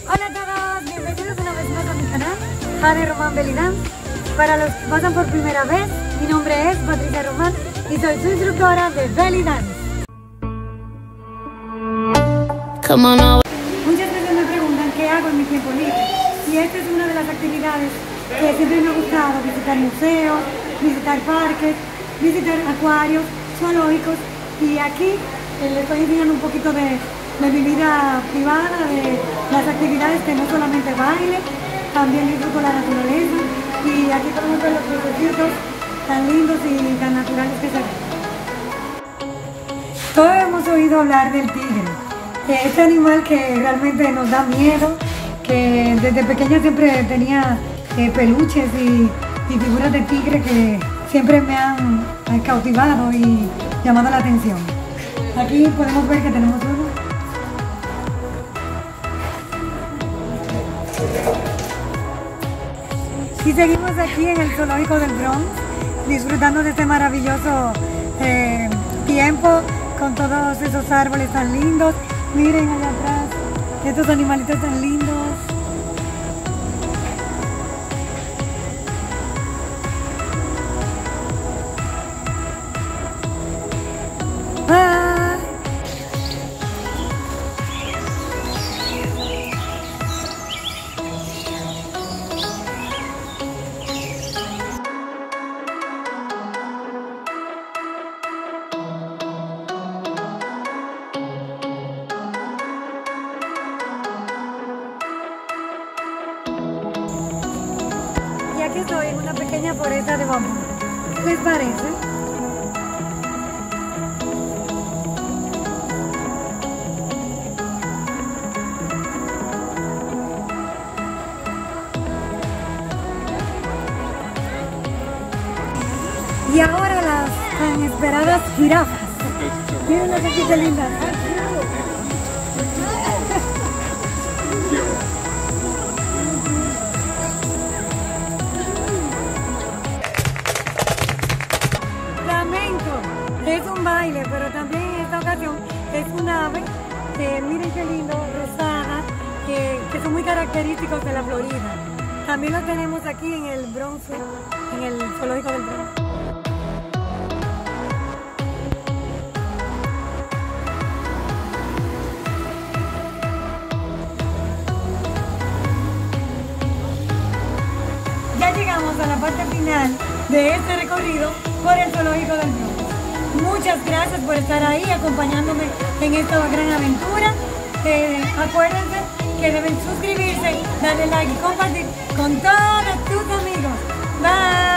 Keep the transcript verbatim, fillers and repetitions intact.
Hola a todos, bienvenidos una vez más a mi canal, Jade Román Belly Dance. Para los que pasan por primera vez, mi nombre es Patricia Román y soy su instructora de Belly Dance. Muchas veces me preguntan qué hago en mi tiempo libre y esta es una de las actividades que siempre me ha gustado: visitar museos, visitar parques, visitar acuarios, zoológicos, y aquí eh, les estoy enseñando un poquito de, de mi vida privada, de las actividades que no solamente baile, también disfruto la naturaleza, y aquí podemos ver los pececitos tan lindos y tan naturales que se ven. Todos hemos oído hablar del tigre, este animal que realmente nos da miedo, que desde pequeña siempre tenía eh, peluches y, y figuras de tigre que siempre me han eh, cautivado y llamado la atención. Aquí podemos ver que tenemos uno. Y seguimos aquí en el zoológico del Bronx, disfrutando de este maravilloso eh, tiempo con todos esos árboles tan lindos. Miren allá atrás, estos animalitos tan lindos. ¡Ah! Y aquí estoy en una pequeña foresta de bambú. ¿Qué les parece? Y ahora las tan esperadas jirafas. Miren las aquí qué lindas. Flamenco es un baile, pero también en esta ocasión es un ave que miren qué lindo, rosada, que, que son muy característicos de la Florida. También lo tenemos aquí en el Bronx, en el zoológico del Bronx. Ya llegamos a la parte final de este recorrido por el zoológico del Bronx. Muchas gracias por estar ahí acompañándome en esta gran aventura. Eh, acuérdense que deben suscribirse, darle like y compartir con todos tus amigos. Bye.